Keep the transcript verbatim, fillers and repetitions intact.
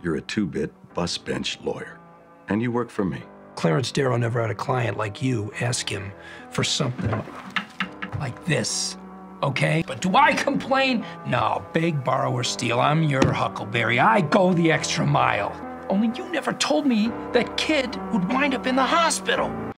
You're a two-bit bus bench lawyer, and you work for me. Clarence Darrow never had a client like you ask him for something like this, okay? But do I complain? No, beg, borrow, or steal. I'm your Huckleberry. I go the extra mile. Only you never told me that kid would wind up in the hospital.